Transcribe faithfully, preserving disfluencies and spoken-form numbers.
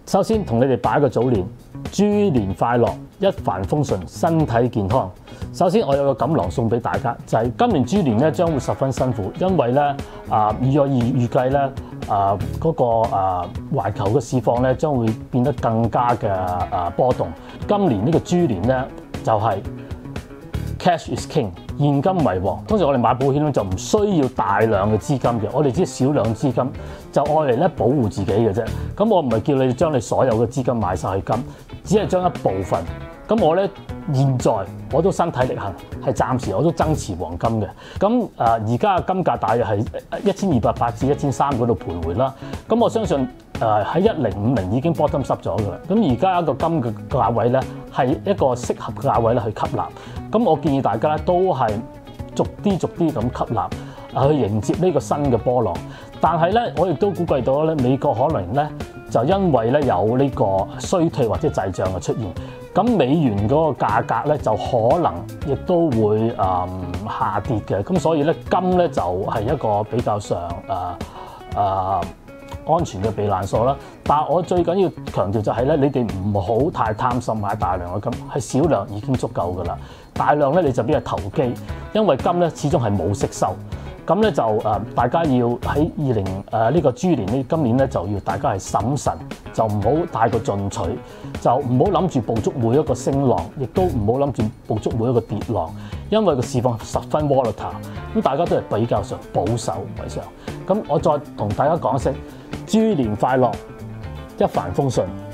首先同你哋拜個早年，豬年快樂，一帆風順，身體健康。首先我有個錦囊送俾大家，就係、是、今年豬年咧將會十分辛苦，因為咧啊預我預預計咧啊嗰個啊環球嘅市況咧將會變得更加嘅啊波動。今年呢個豬年咧就係、是、cash is king， 現金為王。當時我哋買保險咧就唔需要大量嘅資金嘅，我哋只係少量資金就愛嚟咧保護自己嘅啫。咁我唔係叫你將你所有嘅資金買晒去金，只係將一部分。咁我咧現在我都身體力行，係暫時我都增持黃金嘅。咁誒而家嘅金價大約係一千二百八至一千三嗰度徘徊啦。咁我相信誒喺一零五零已經 bottom 濕咗㗎啦。咁而家一個金嘅價位咧係一個適合嘅價位咧去吸納。咁我建議大家咧都係逐啲逐啲咁吸納，去迎接呢個新嘅波浪。但係咧，我亦都估計到咧，美國可能咧就因為咧有呢個衰退或者滯脹嘅出現，咁美元嗰個價格咧就可能亦都會誒、嗯、下跌嘅。咁所以咧金咧就係、是、一個比較上誒誒、呃呃、安全嘅避難所啦。但係我最緊要強調就係咧，你哋唔好太貪心買大量嘅金，係少量已經足夠㗎啦。大量咧你就變係投機，因為金咧始終係冇息收。咁咧就誒，大家要喺二零誒呢個豬年呢，今年咧就要大家係審慎，就唔好太過進取，就唔好諗住捕捉每一個升浪，亦都唔好諗住捕捉每一個跌浪，因為個市況十分 volatile，咁大家都係比較上保守為上。咁我再同大家講聲，豬年快樂，一帆風順。